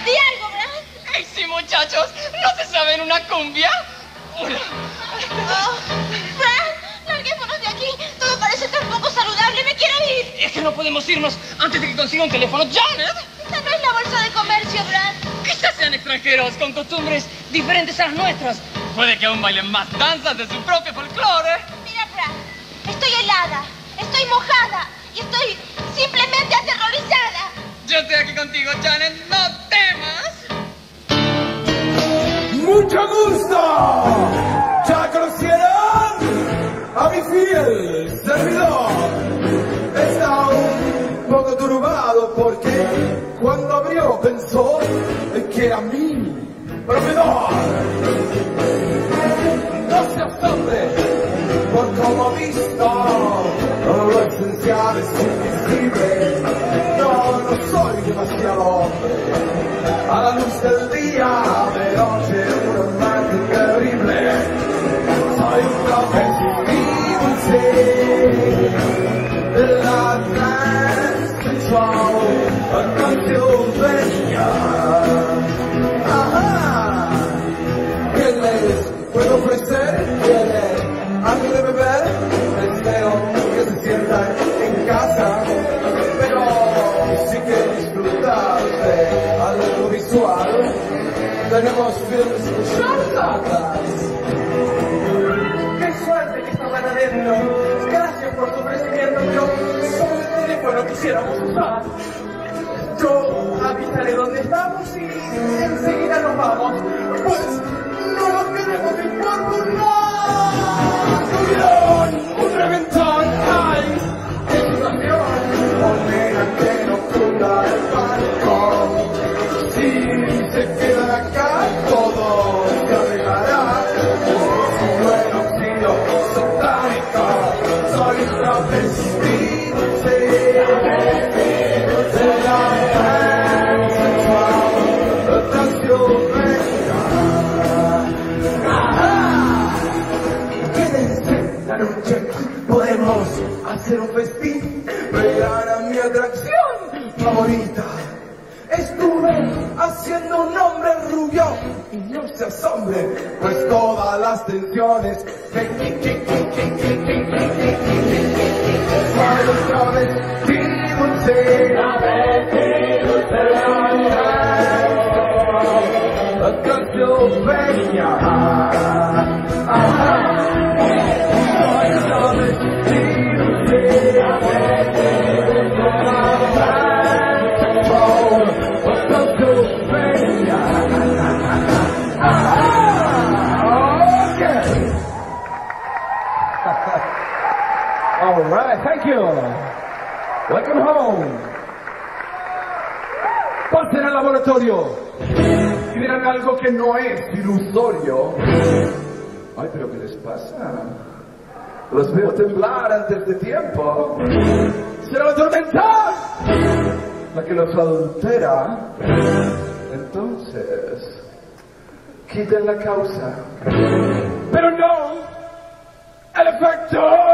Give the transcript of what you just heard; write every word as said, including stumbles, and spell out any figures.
Di algo, Brad. ¡Ey, sí, muchachos! ¿No se saben una cumbia? Una... Oh, Brad, larguémonos de aquí. Todo parece tan poco saludable. Me quiero ir. Es que no podemos irnos antes de que consiga un teléfono. ¡Janet! Esta no es la bolsa de comercio, Brad. Quizás sean extranjeros con costumbres diferentes a las nuestras. Puede que aún bailen más danzas de su propio folclore. Mira, Brad, estoy helada, estoy mojada y estoy simplemente aterrorizada. Yo estoy aquí contigo, Janet. ¡No temas! ¡Mucho gusto! ¿Ya conocieron a mi fiel servidor? Está un poco turbado porque cuando abrió pensó que era mi proveedor. No se asombre por como visto, lo esencial es invisible. No, no soy demasiado hombre, a la luz del día de noche un amante terrible. Soy un trapecista dulce de la sensual canción bella. Ajá, ¿qué les puedo ofrecer? ¿Quieren algo de beber? Deseo que se sientan en casa, pero si quieren disfrutar de algo visual, tenemos films charladas. ¡Qué suerte que estaban adentro! Gracias por tu ofrecimiento, pero solo el teléfono quisiéramos usar. Yo avisaré dónde estamos y enseguida nos vamos. Pues no nos queremos ir por nada. ¡Cuidado! ¡Un reventón! ¡Ay! ¡Qué situación! Ordena que no cunda el balcón. Si se quedan acá, todo se arreglará. Como el óxido satánico, soy un travestido, de la sensual canción bella. ¡Ajá! Quédense la noche, podemos hacer un festín. Verán a mi atracción favorita. Estuve haciendo un hombre rubio y no se asombre, pues todas las tensiones soy otra vez dulce, la canción bella. Soy otra vez dulce, all right, thank you. Welcome home. Pasen al laboratorio y dirán algo que no es ilusorio. Ay, pero ¿qué les pasa? Los veo temblar antes de tiempo. ¿Será la tormenta la que los adultera? Entonces, quiten la causa, pero no el efecto.